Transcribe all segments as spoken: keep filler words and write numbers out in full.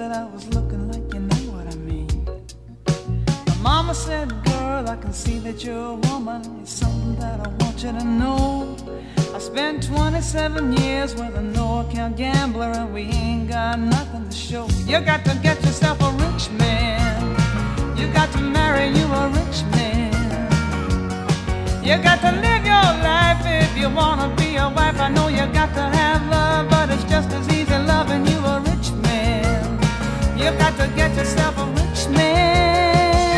said I was looking like, you know what I mean. My mama said, girl, I can see that you're a woman. It's something that I want you to know. I spent twenty-seven years with a no-account gambler, and we ain't got nothing to show. You got to get yourself a rich man. You got to marry you a rich man. You got to live your life if you wanna be a wife. I know you got to have love, but it's just as easy loving you a rich man. You got to get yourself a rich man.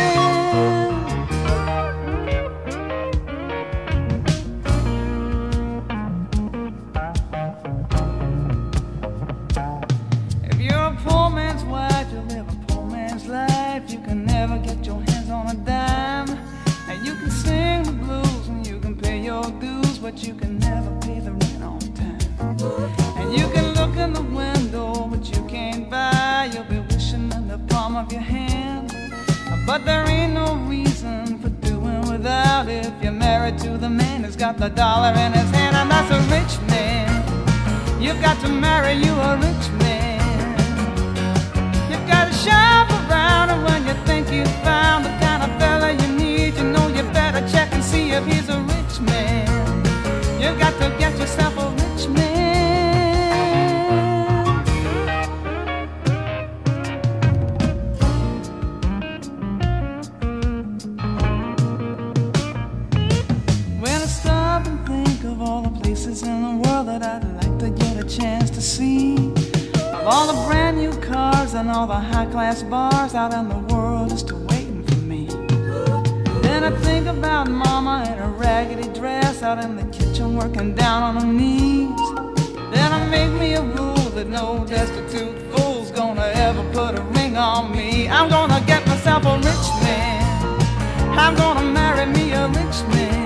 If you're a poor man's wife, you live a poor man's life. You can never get your hands on a dime, and you can sing the blues and you can pay your dues, but you can never pay the rent on time. And you can look in the window, but you can't buy. You'll be wishing in the palm of your hand, but there ain't no reason for doing without if you're married to the man who's got the dollar in his hand, and that's a rich man. You've got to marry you a rich man. You've got to shop around, and when you think you've found the kind of fella you need, you know you better check and see if he's a rich man. You've got to get yourself a rich man. When I stop and think of all the places in the world that I'd like to get a chance to see, of all the brand new cars and all the high-class bars out in the world just waiting for me. Then I think about mama in a raggedy dress out in the kitchen working down on her knees. Then I make me a rule that no destitute fool's gonna ever put a ring on me. I'm gonna get myself a rich man. I'm gonna marry me a rich man.